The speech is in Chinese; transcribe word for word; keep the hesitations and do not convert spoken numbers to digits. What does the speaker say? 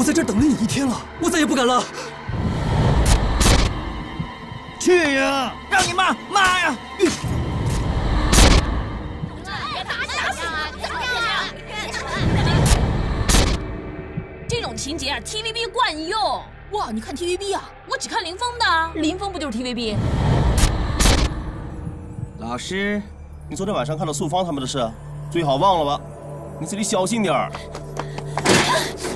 在这儿等了你一天了，我再也不敢了。 去呀！让你骂骂呀！ 别打打死啊！怎么样啊？ 这种情节啊 ，T V B 惯用。哇，你看 T V B 啊？我只看林峰的，林峰不就是 T V B？ 老师，你昨天晚上看到素芳他们的事，最好忘了吧。你自己小心点儿。